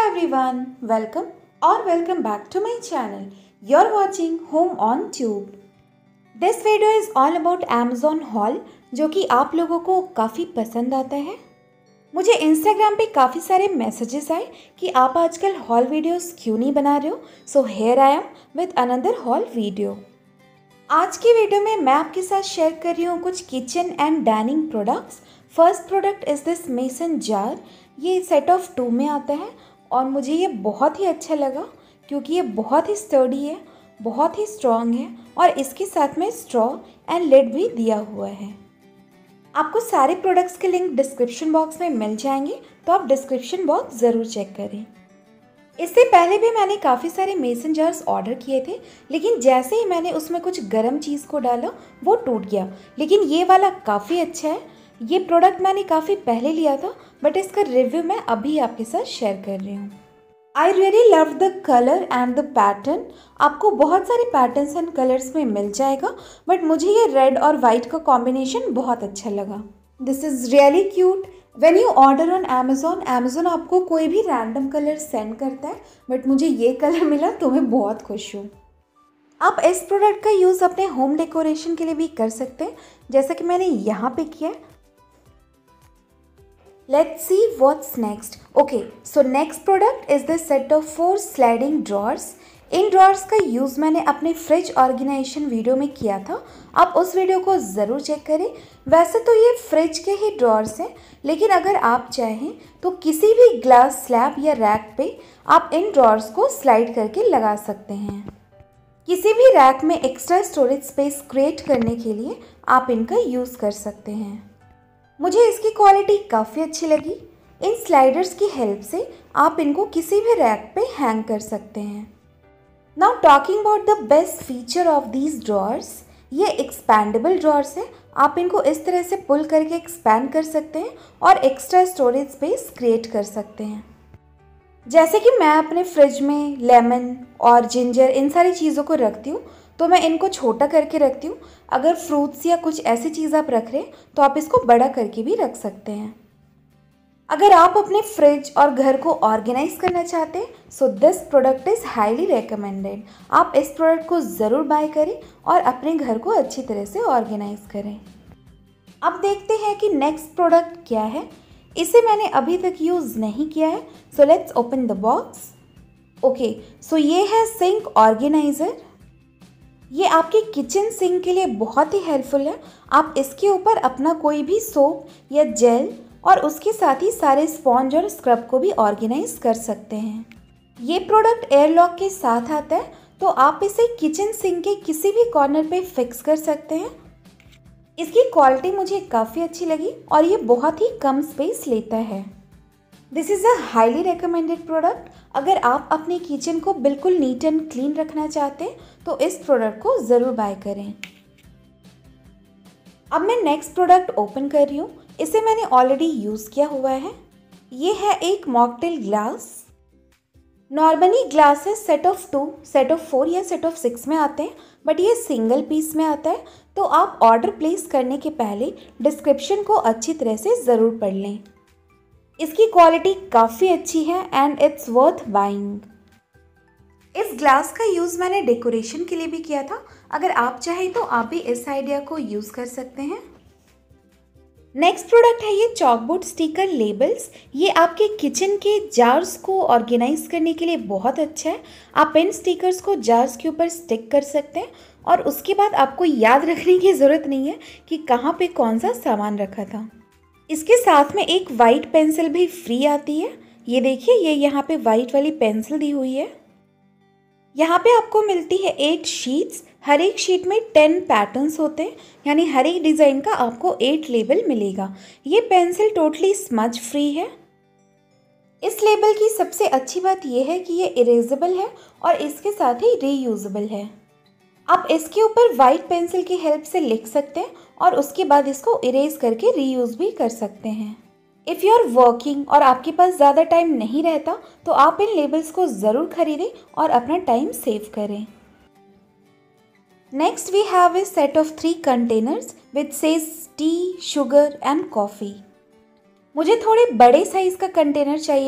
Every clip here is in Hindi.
everyone, welcome back to my channel. You're watching Home on Tube. This video is all about Amazon haul जो कि आप लोगों को काफ़ी पसंद आता है। मुझे इंस्टाग्राम पे काफ़ी सारे मैसेजेस आए कि आप आजकल हॉल वीडियोस क्यों नहीं बना रहे हो। So here I am with another haul video. आज की वीडियो में मैं आपके साथ शेयर कर रही हूँ कुछ kitchen and dining products. First product is this mason jar. ये सेट ऑफ 2 में आता है और मुझे ये बहुत ही अच्छा लगा क्योंकि ये बहुत ही स्टर्डी है, बहुत ही स्ट्रॉन्ग है और इसके साथ में स्ट्रॉ एंड लिड भी दिया हुआ है। आपको सारे प्रोडक्ट्स के लिंक डिस्क्रिप्शन बॉक्स में मिल जाएंगे, तो आप डिस्क्रिप्शन बॉक्स ज़रूर चेक करें। इससे पहले भी मैंने काफ़ी सारे मेसन जार्स ऑर्डर किए थे, लेकिन जैसे ही मैंने उसमें कुछ गर्म चीज़ को डाला वो टूट गया। लेकिन ये वाला काफ़ी अच्छा है। ये प्रोडक्ट मैंने काफ़ी पहले लिया था, बट इसका रिव्यू मैं अभी आपके साथ शेयर कर रही हूँ। I really love the colour and the pattern. आपको बहुत सारे पैटर्न्स एंड कलर्स में मिल जाएगा, बट मुझे ये रेड और वाइट का कॉम्बिनेशन बहुत अच्छा लगा। This is really cute. When you order on Amazon आपको कोई भी रैंडम कलर सेंड करता है, बट मुझे ये कलर मिला तो मैं बहुत खुश हूँ। आप इस प्रोडक्ट का यूज़ अपने होम डेकोरेशन के लिए भी कर सकते हैं, जैसा कि मैंने यहाँ पे किया है। Let's see what's next. Okay, so next product is this set of 4 sliding drawers. इन ड्रॉर्स का यूज़ मैंने अपने फ्रिज ऑर्गेनाइजेशन वीडियो में किया था। आप उस वीडियो को ज़रूर चेक करें। वैसे तो ये फ्रिज के ही ड्रॉर्स हैं, लेकिन अगर आप चाहें तो किसी भी ग्लास स्लैब या रैक पे आप इन ड्रॉर्स को स्लाइड करके लगा सकते हैं। किसी भी रैक में एक्स्ट्रा स्टोरेज स्पेस क्रिएट करने के लिए आप इनका यूज़ कर सकते हैं। मुझे इसकी क्वालिटी काफ़ी अच्छी लगी। इन स्लाइडर्स की हेल्प से आप इनको किसी भी रैक पे हैंग कर सकते हैं। Now talking about the best feature of these drawers, ये एक्सपैंडेबल ड्रॉर्स हैं। आप इनको इस तरह से पुल करके एक्सपैंड कर सकते हैं और एक्स्ट्रा स्टोरेज स्पेस क्रिएट कर सकते हैं। जैसे कि मैं अपने फ्रिज में लेमन और जिंजर इन सारी चीज़ों को रखती हूँ, तो मैं इनको छोटा करके रखती हूँ। अगर फ्रूट्स या कुछ ऐसी चीज़ आप रख रहे हैं तो आप इसको बड़ा करके भी रख सकते हैं। अगर आप अपने फ्रिज और घर को ऑर्गेनाइज करना चाहते हैं, so this product is highly recommended. आप इस प्रोडक्ट को ज़रूर बाय करें और अपने घर को अच्छी तरह से ऑर्गेनाइज करें। अब देखते हैं कि नेक्स्ट प्रोडक्ट क्या है। इसे मैंने अभी तक यूज़ नहीं किया है, so let's open the box. Okay, so ये है सिंक ऑर्गेनाइज़र। ये आपके किचन सिंक के लिए बहुत ही हेल्पफुल है। आप इसके ऊपर अपना कोई भी सोप या जेल और उसके साथ ही सारे स्पॉन्ज और स्क्रब को भी ऑर्गेनाइज कर सकते हैं। ये प्रोडक्ट एयरलॉक के साथ आता है, तो आप इसे किचन सिंक के किसी भी कॉर्नर पे फिक्स कर सकते हैं। इसकी क्वालिटी मुझे काफ़ी अच्छी लगी और ये बहुत ही कम स्पेस लेता है। This is a highly recommended product. अगर आप अपने किचन को बिल्कुल नीट एंड क्लीन रखना चाहते हैं तो इस प्रोडक्ट को ज़रूर बाय करें। अब मैं नेक्स्ट प्रोडक्ट ओपन कर रही हूँ। इसे मैंने ऑलरेडी यूज़ किया हुआ है। ये है एक mocktail glass. Normally glasses set of 2, set of 4 या सेट ऑफ 6 में आते हैं, बट ये सिंगल पीस में आता है। तो आप ऑर्डर प्लेस करने के पहले डिस्क्रिप्शन को अच्छी तरह से ज़रूर पढ़ लें। इसकी क्वालिटी काफ़ी अच्छी है एंड इट्स वर्थ बाइंग। इस ग्लास का यूज़ मैंने डेकोरेशन के लिए भी किया था। अगर आप चाहें तो आप भी इस आइडिया को यूज़ कर सकते हैं। नेक्स्ट प्रोडक्ट है ये चॉकबोर्ड स्टिकर लेबल्स। ये आपके किचन के जार्स को ऑर्गेनाइज करने के लिए बहुत अच्छा है। आप इन स्टिकर्स को जार्स के ऊपर स्टिक कर सकते हैं और उसके बाद आपको याद रखने की ज़रूरत नहीं है कि कहाँ पे कौन सा सामान रखा था। इसके साथ में एक वाइट पेंसिल भी फ्री आती है। ये देखिए, ये यहाँ पे वाइट वाली पेंसिल दी हुई है। यहाँ पे आपको मिलती है 8 शीट्स। हर एक शीट में 10 पैटर्न्स होते हैं, यानी हर एक डिज़ाइन का आपको 8 लेबल मिलेगा। ये पेंसिल टोटली स्मज फ्री है। इस लेबल की सबसे अच्छी बात यह है कि ये इरेजेबल है और इसके साथ ही रीयूजेबल है। आप इसके ऊपर वाइट पेंसिल की हेल्प से लिख सकते हैं और उसके बाद इसको इरेज करके रीयूज़ भी कर सकते हैं। इफ़ यू आर वर्किंग और आपके पास ज़्यादा टाइम नहीं रहता तो आप इन लेबल्स को ज़रूर खरीदें और अपना टाइम सेव करें। Next we have a set of 3 containers which says tea, sugar and coffee. मुझे थोड़े बड़े साइज़ का कंटेनर चाहिए था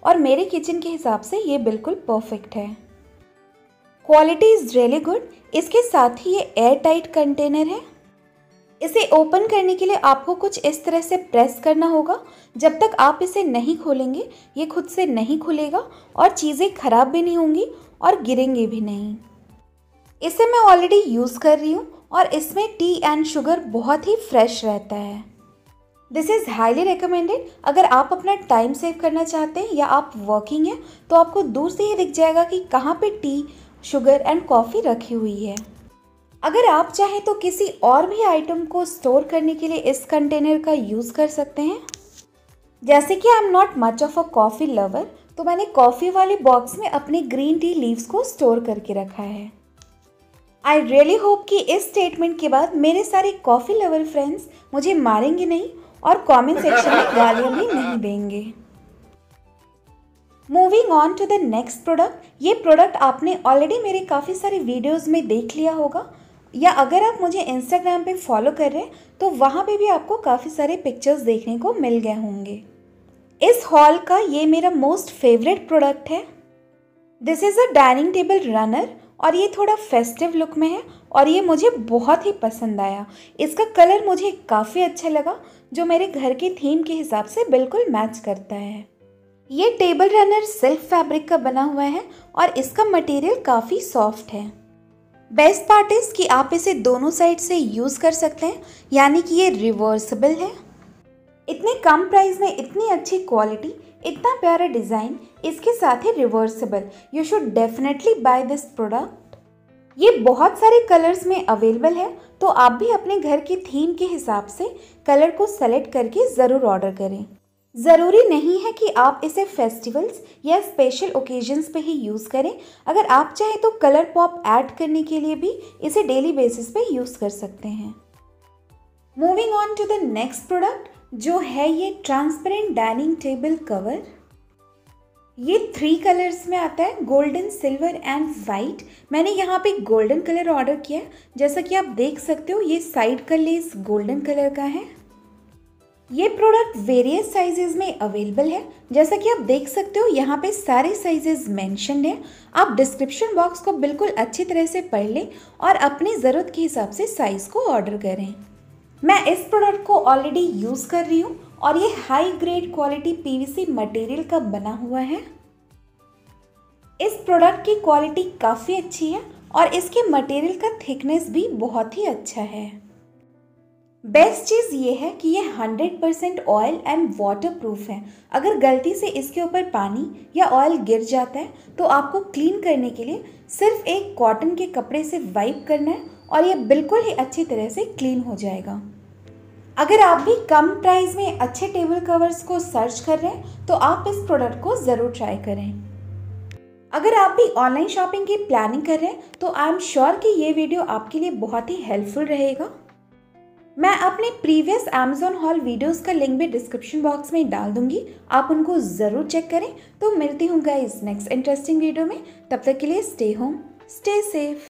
और मेरे किचन के हिसाब से ये बिल्कुल परफेक्ट है। Quality is really good. इसके साथ ही ये एयर टाइट कंटेनर है। इसे ओपन करने के लिए आपको कुछ इस तरह से प्रेस करना होगा। जब तक आप इसे नहीं खोलेंगे ये खुद से नहीं खुलेगा और चीज़ें ख़राब भी नहीं होंगी और गिरेंगे भी नहीं। इसे मैं ऑलरेडी यूज़ कर रही हूँ और इसमें टी एंड शुगर बहुत ही फ्रेश रहता है। This is highly recommended. अगर आप अपना टाइम सेव करना चाहते हैं या आप वर्किंग हैं तो आपको दूर से ही दिख जाएगा कि कहाँ पे टी, शुगर एंड कॉफ़ी रखी हुई है। अगर आप चाहें तो किसी और भी आइटम को स्टोर करने के लिए इस कंटेनर का यूज़ कर सकते हैं। जैसे कि I am not much of a coffee lover, तो मैंने कॉफ़ी वाले बॉक्स में अपने ग्रीन टी लीव्स को स्टोर करके रखा है। आई रियली होप कि इस स्टेटमेंट के बाद मेरे सारे कॉफ़ी लवर फ्रेंड्स मुझे मारेंगे नहीं और कमेंट सेक्शन में गालियाँ भी नहीं देंगे। Moving on to the next product. ये प्रोडक्ट आपने ऑलरेडी मेरे काफ़ी सारे वीडियोज़ में देख लिया होगा, या अगर आप मुझे इंस्टाग्राम पे फॉलो कर रहे हैं तो वहाँ पे भी आपको काफ़ी सारे पिक्चर्स देखने को मिल गए होंगे। इस हॉल का ये मेरा मोस्ट फेवरेट प्रोडक्ट है। This is a dining table runner और ये थोड़ा फेस्टिव लुक में है और ये मुझे बहुत ही पसंद आया। इसका कलर मुझे काफ़ी अच्छा लगा जो मेरे घर के थीम के हिसाब से बिल्कुल मैच करता है। ये टेबल रनर सिल्क फैब्रिक का बना हुआ है और इसका मटेरियल काफ़ी सॉफ्ट है। बेस्ट पार्ट इज़ कि आप इसे दोनों साइड से यूज़ कर सकते हैं, यानी कि ये रिवर्सिबल है। इतने कम प्राइस में इतनी अच्छी क्वालिटी, इतना प्यारा डिज़ाइन, इसके साथ ही reversible. You should definitely buy this product. ये बहुत सारे कलर्स में अवेलेबल है, तो आप भी अपने घर की थीम के हिसाब से कलर को सेलेक्ट करके ज़रूर ऑर्डर करें। ज़रूरी नहीं है कि आप इसे फेस्टिवल्स या स्पेशल ओकेजन्स पे ही यूज़ करें। अगर आप चाहें तो कलर पॉप ऐड करने के लिए भी इसे डेली बेसिस पे यूज़ कर सकते हैं। Moving on to the next product जो है ये ट्रांसपेरेंट डाइनिंग टेबल कवर। ये 3 कलर्स में आता है, गोल्डन, सिल्वर एंड वाइट। मैंने यहाँ पे गोल्डन कलर ऑर्डर किया है। जैसा कि आप देख सकते हो ये साइड का लेस गोल्डन कलर का है। ये प्रोडक्ट वेरियस साइजेस में अवेलेबल है। जैसा कि आप देख सकते हो यहाँ पे सारे साइजेस मेंशन्ड हैं। आप डिस्क्रिप्शन बॉक्स को बिल्कुल अच्छी तरह से पढ़ लें और अपनी ज़रूरत के हिसाब से साइज़ को ऑर्डर करें। मैं इस प्रोडक्ट को ऑलरेडी यूज़ कर रही हूँ और ये high grade quality PVC material का बना हुआ है। इस प्रोडक्ट की क्वालिटी काफ़ी अच्छी है और इसके मटेरियल का थिकनेस भी बहुत ही अच्छा है। बेस्ट चीज़ ये है कि ये 100% ऑयल एंड वाटर प्रूफ है। अगर गलती से इसके ऊपर पानी या ऑयल गिर जाता है तो आपको क्लीन करने के लिए सिर्फ एक कॉटन के कपड़े से वाइप करना है और ये बिल्कुल ही अच्छी तरह से क्लीन हो जाएगा। अगर आप भी कम प्राइस में अच्छे टेबल कवर्स को सर्च कर रहे हैं तो आप इस प्रोडक्ट को ज़रूर ट्राई करें। अगर आप भी ऑनलाइन शॉपिंग की प्लानिंग कर रहे हैं तो आई एम श्योर कि ये वीडियो आपके लिए बहुत ही हेल्पफुल रहेगा। मैं अपने प्रीवियस Amazon हॉल वीडियोस का लिंक भी डिस्क्रिप्शन बॉक्स में डाल दूंगी, आप उनको ज़रूर चेक करें। तो मिलती हूँ गाइस नेक्स्ट इंटरेस्टिंग वीडियो में। तब तक के लिए स्टे होम, स्टे सेफ।